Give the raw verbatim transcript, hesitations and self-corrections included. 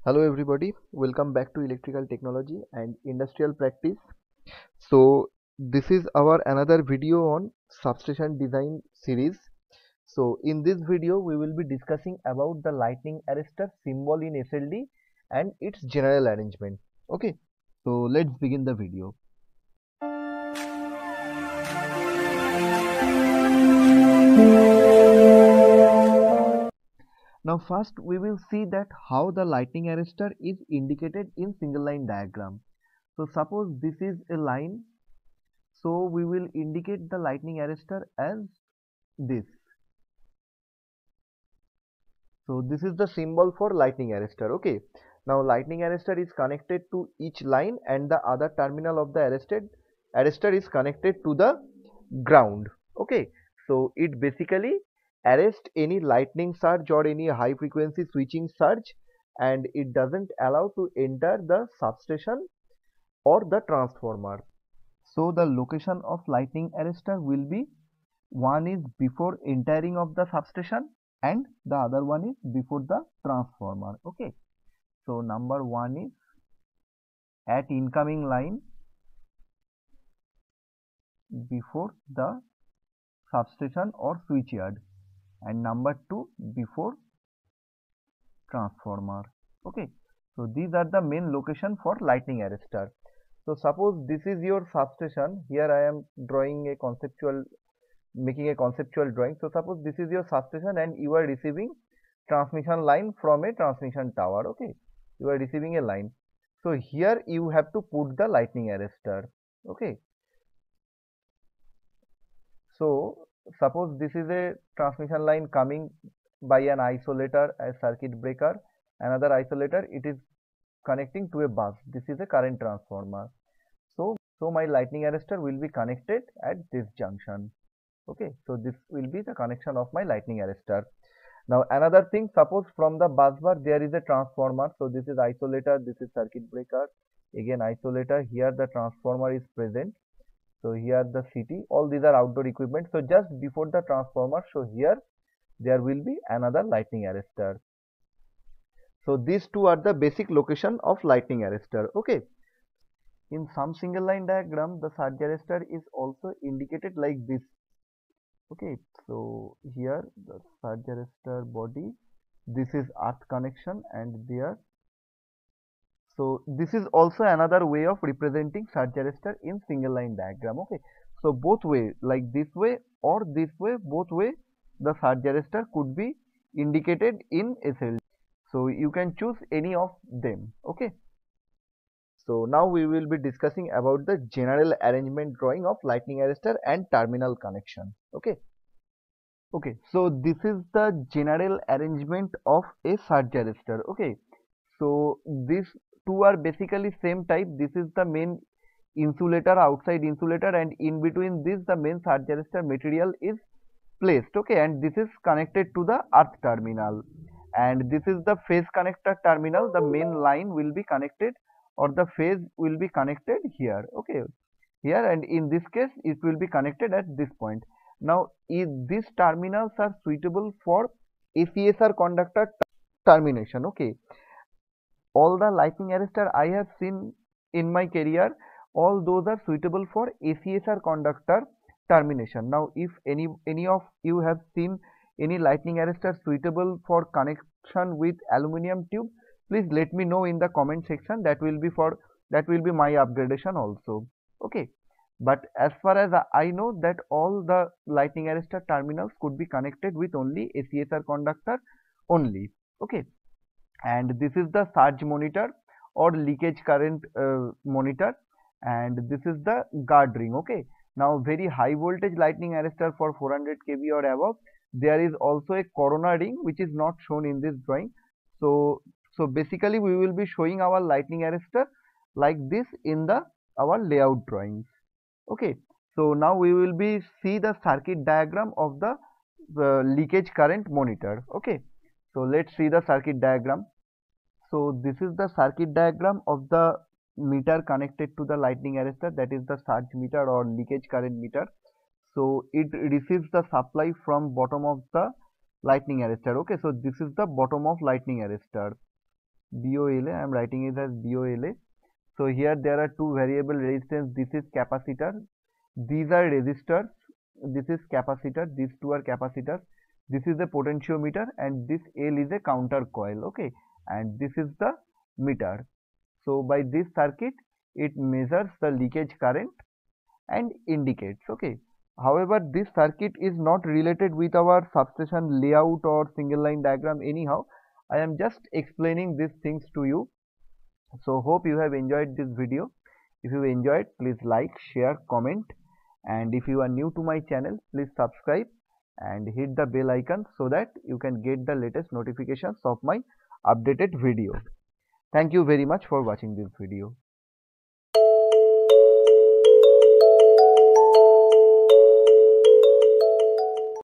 Hello everybody, welcome back to electrical technology and industrial practice. So this is our another video on substation design series. So in this video we will be discussing about the lightning arrestor symbol in S L D and its general arrangement. Okay, so let's begin the video. Now first we will see that how the lightning arrestor is indicated in single line diagram. So suppose this is a line, so we will indicate the lightning arrestor as this. So this is the symbol for lightning arrestor. Okay. Now lightning arrestor is connected to each line and the other terminal of the arrested arrestor is connected to the ground. Okay. So it basically arrests any lightning surge or any high frequency switching surge, and it doesn't allow to enter the substation or the transformer. So the location of lightning arrestor will be, one is before entering of the substation and the other one is before the transformer. Okay. So number one is at incoming line before the substation or switchyard, and number two before transformer. Okay. So these are the main location for lightning arrestor. So suppose this is your substation. Here I am drawing a conceptual making a conceptual drawing. So suppose this is your substation and you are receiving transmission line from a transmission tower. Okay, you are receiving a line. So here you have to put the lightning arrestor. Okay, so suppose this is a transmission line coming by an isolator, a circuit breaker, another isolator, it is connecting to a bus. This is a current transformer. So so my lightning arrestor will be connected at this junction. Okay, so this will be the connection of my lightning arrestor. Now another thing, suppose from the bus bar there is a transformer. So this is isolator, this is circuit breaker, again isolator, here the transformer is present. So here the C T, all these are outdoor equipment. So just before the transformer, so here there will be another lightning arrestor. So these two are the basic location of lightning arrestor. Okay. In some single line diagram, the surge arrestor is also indicated like this. Okay, so here the surge arrestor body, this is earth connection, and there, so this is also another way of representing surge arrestor in single line diagram. Okay, so both way, like this way or this way, both way the surge arrestor could be indicated in S L D. So you can choose any of them. Okay, so now we will be discussing about the general arrangement drawing of lightning arrestor and terminal connection. Okay. Okay, so this is the general arrangement of a surge arrestor. Okay, so these two are basically same type. This is the main insulator, outside insulator, and in between this the main surge arrestor material is placed. Okay, and this is connected to the earth terminal, and this is the phase connector terminal. The main line will be connected, or the phase will be connected here. Okay, here, and in this case it will be connected at this point. Now if these terminals are suitable for A C S R conductor termination. Okay, all the lightning arrestor I have seen in my career, all those are suitable for A C S R conductor termination. Now if any any of you have seen any lightning arrestor suitable for connection with aluminum tube, please let me know in the comment section. That will be for that will be my upgradation also. Okay, but as far as I know, that all the lightning arrestor terminals could be connected with only A C S R conductor only. Okay, and this is the surge monitor or leakage current uh, monitor, and this is the guard ring. Okay, now very high voltage lightning arrestor for four hundred k V or above, there is also a corona ring which is not shown in this drawing. So so basically we will be showing our lightning arrestor like this in the our layout drawings. Okay, so now we will be see the circuit diagram of the uh, leakage current monitor. Okay, so let's see the circuit diagram. So this is the circuit diagram of the meter connected to the lightning arrestor, that is the surge meter or leakage current meter. So it receives the supply from bottom of the lightning arrestor. Okay, so this is the bottom of lightning arrestor. B O L A. I am writing it as B O L A. So here there are two variable resistance. This is capacitor. These are resistors. This is capacitor. These two are capacitors. This is the potentiometer, and this L is a counter coil. Okay, and this is the meter. So by this circuit, it measures the leakage current and indicates. Okay. However, this circuit is not related with our substation layout or single line diagram anyhow. I am just explaining these things to you. So hope you have enjoyed this video. If you enjoyed, please like, share, comment, and if you are new to my channel, please subscribe and hit the bell icon so that you can get the latest notifications of my updated video. Thank you very much for watching this video.